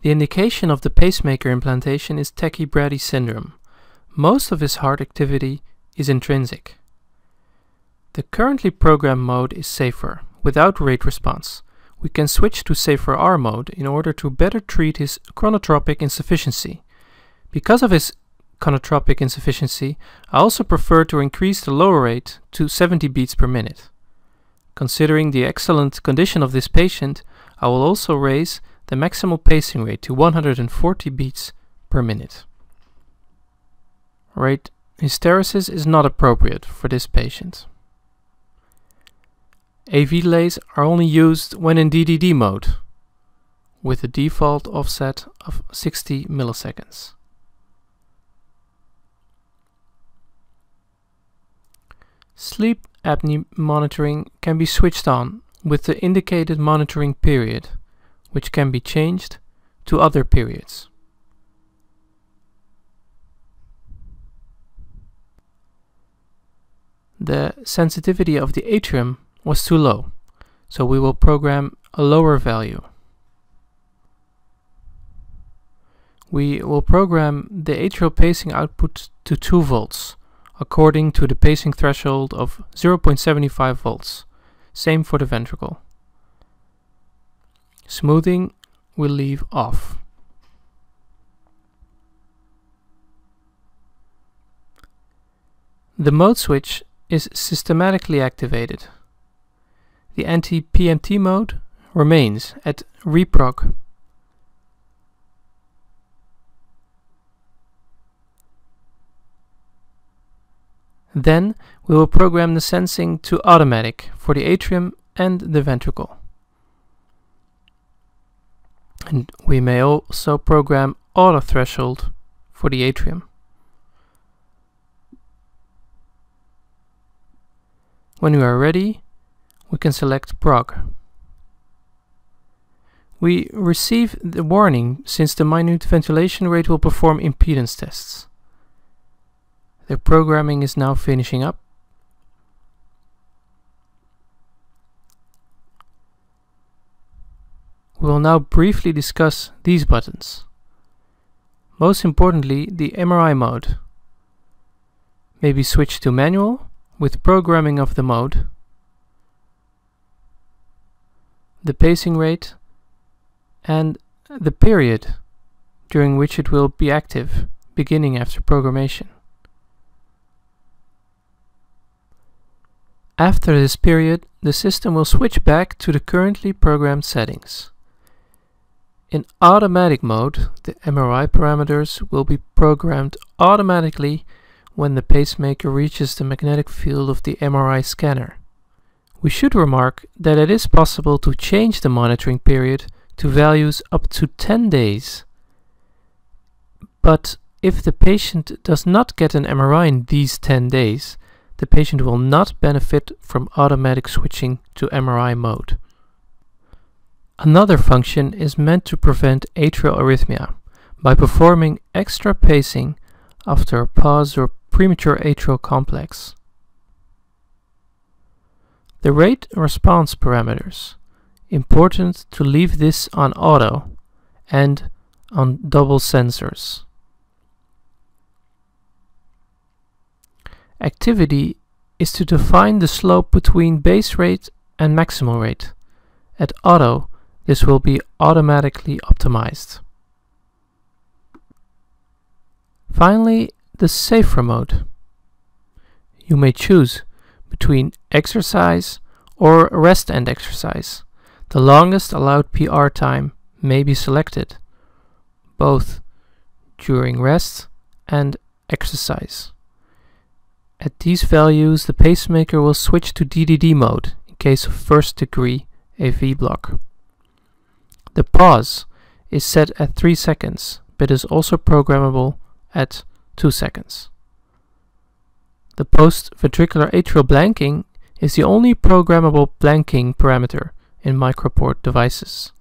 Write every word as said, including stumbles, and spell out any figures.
The indication of the pacemaker implantation is tachybrady syndrome. Most of his heart activity is intrinsic. The currently programmed mode is safer, without rate response. We can switch to safer R mode in order to better treat his chronotropic insufficiency. Because of his chronotropic insufficiency, I also prefer to increase the lower rate to seventy beats per minute. Considering the excellent condition of this patient, I will also raise the maximal pacing rate to one hundred forty beats per minute. Rate hysteresis is not appropriate for this patient. A V delays are only used when in D D D mode, with a default offset of sixty milliseconds. Sleep apnea monitoring can be switched on with the indicated monitoring period, which can be changed to other periods. The sensitivity of the atrium was too low, so we will program a lower value. We will program the atrial pacing output to two volts, according to the pacing threshold of zero point seven five volts. Same for the ventricle. Smoothing will leave off. The mode switch is systematically activated. The anti-P M T mode remains at reprog. Then we will program the sensing to automatic for the atrium and the ventricle. And we may also program auto threshold for the atrium. When we are ready, we can select prog. We receive the warning since the minute ventilation rate will perform impedance tests. The programming is now finishing up. We will now briefly discuss these buttons. Most importantly, the M R I mode may be switched to manual with programming of the mode, the pacing rate, and the period during which it will be active, beginning after programmation. After this period, the system will switch back to the currently programmed settings. In automatic mode, the M R I parameters will be programmed automatically when the pacemaker reaches the magnetic field of the M R I scanner. We should remark that it is possible to change the monitoring period to values up to ten days. But if the patient does not get an M R I in these ten days, the patient will not benefit from automatic switching to M R I mode. Another function is meant to prevent atrial arrhythmia by performing extra pacing after a pause or premature atrial complex. The rate response parameters. Important to leave this on auto and on double sensors. Activity is to define the slope between base rate and maximal rate. At auto, this will be automatically optimized. Finally, the safer mode. You may choose between exercise or rest and exercise. The longest allowed P R time may be selected, both during rest and exercise. At these values, the pacemaker will switch to D D D mode in case of first degree A V block. The pause is set at three seconds, but is also programmable at two seconds. The post-ventricular atrial blanking is the only programmable blanking parameter in Microport devices.